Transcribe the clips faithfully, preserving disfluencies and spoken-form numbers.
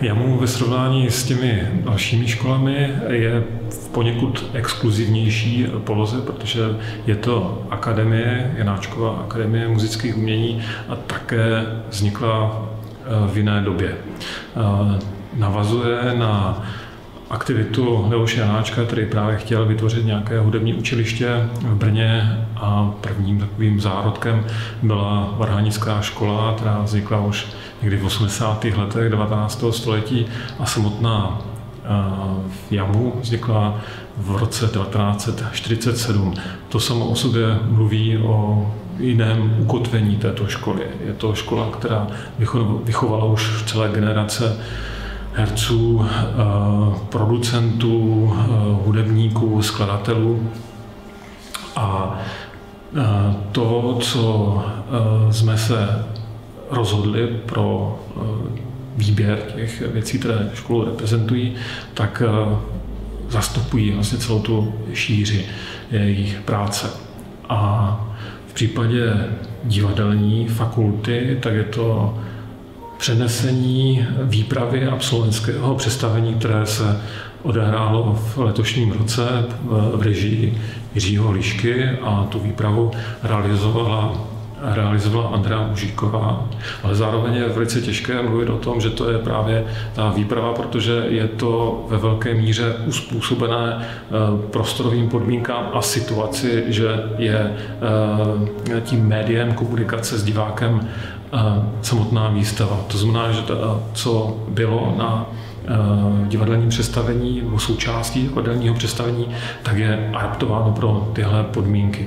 Jamu ve srovnání s těmi dalšími školami je v poněkud exkluzivnější poloze, protože je to akademie, Janáčkova akademie muzických umění a také vznikla v jiné době. Navazuje na aktivitu Leoše Janáčka, který právě chtěl vytvořit nějaké hudební učiliště v Brně a prvním takovým zárodkem byla varhanická škola, která vznikla už někdy v osmdesátých letech devatenáctého století a samotná v Jamu vznikla v roce devatenáct set čtyřicet sedm. To samo o sobě mluví o jiném ukotvení této školy. Je to škola, která vychovala už celé generace herců, producentů, hudebníků, skladatelů. A to, co jsme se rozhodli pro výběr těch věcí, které školu reprezentují, tak zastupují vlastně celou tu šíři jejich práce. A v případě divadelní fakulty, tak je to přenesení výpravy absolventského představení, které se odehrálo v letošním roce v režii Jiřího Lišky a tu výpravu realizovala, realizovala Andrea Mužíková. Ale zároveň je velice těžké mluvit o tom, že to je právě ta výprava, protože je to ve velké míře uspůsobené prostorovým podmínkám a situaci, že je tím médiem komunikace s divákem samotná výstava. To znamená, že to, co bylo na divadelním představení nebo součástí divadelního představení, tak je adaptováno pro tyhle podmínky.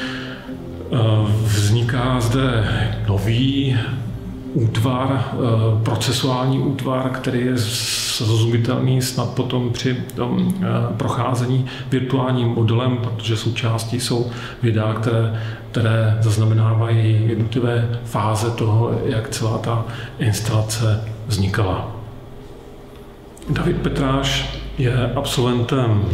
Vzniká zde nový útvar, procesuální útvar, který je srozumitelný snad potom při tom procházení virtuálním modelem, protože součástí jsou videa, které, které zaznamenávají jednotlivé fáze toho, jak celá ta instalace vznikala. David Petráš je absolventem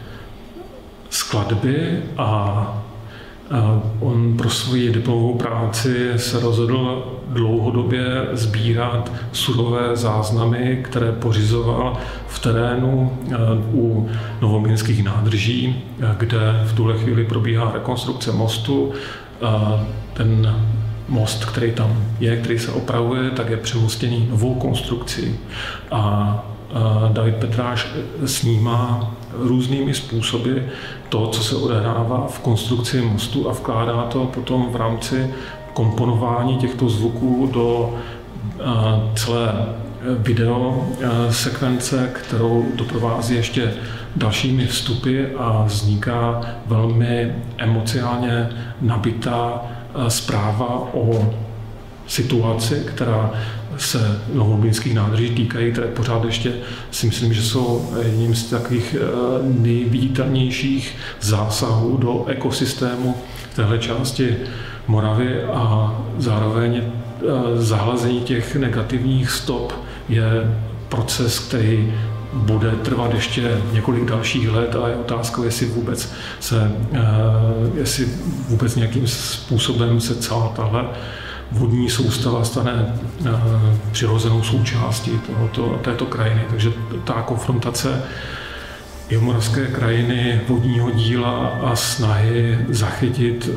skladby a on pro svoji diplomovou práci se rozhodl dlouhodobě sbírat surové záznamy, které pořizoval v terénu u novomlýnských nádrží, kde v tuhle chvíli probíhá rekonstrukce mostu. Ten most, který tam je, který se opravuje, tak je přemostěný novou konstrukcí. A David Petráš snímá různými způsoby to, co se odehrává v konstrukci mostu a vkládá to potom v rámci komponování těchto zvuků do celé video sekvence, kterou doprovází ještě dalšími vstupy a vzniká velmi emocionálně nabitá zpráva o situaci, která se novomlýnských nádrží týkají, které pořád ještě si myslím, že jsou jedním z takových nejviditelnějších zásahů do ekosystému téhle části Moravy a zároveň zahlazení těch negativních stop je proces, který bude trvat ještě několik dalších let a je otázkou, jestli vůbec se, jestli vůbec nějakým způsobem se celá tahle vodní soustava stane přirozenou součástí tohoto, této krajiny. Takže ta konfrontace jihomoravské krajiny, vodního díla a snahy zachytit,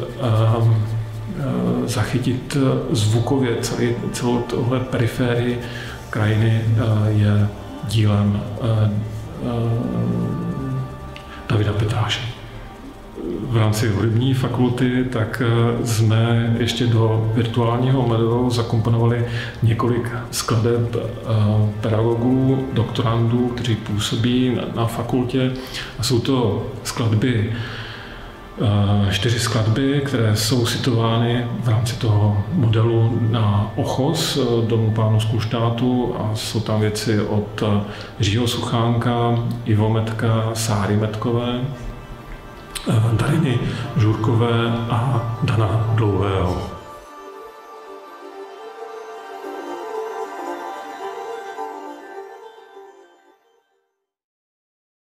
zachytit zvukově celý, celou tohle periférii krajiny je dílem Davida Petráše. V rámci hudební fakulty tak jsme ještě do virtuálního modelu zakomponovali několik skladeb pedagogů, doktorandů, kteří působí na fakultě. A jsou to skladby, čtyři skladby, které jsou situovány v rámci toho modelu na Ochos, Domu pánů z Kunštátu, a jsou tam věci od Jiřího Suchánka, Ivo Metka, Sáry Metkové, Dariny Žurkové a Dana Dlouhého.